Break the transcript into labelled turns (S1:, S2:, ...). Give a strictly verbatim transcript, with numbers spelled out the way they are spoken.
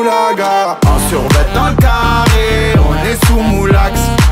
S1: Moulaga. En survêt dans le carré, on est sous Moulax.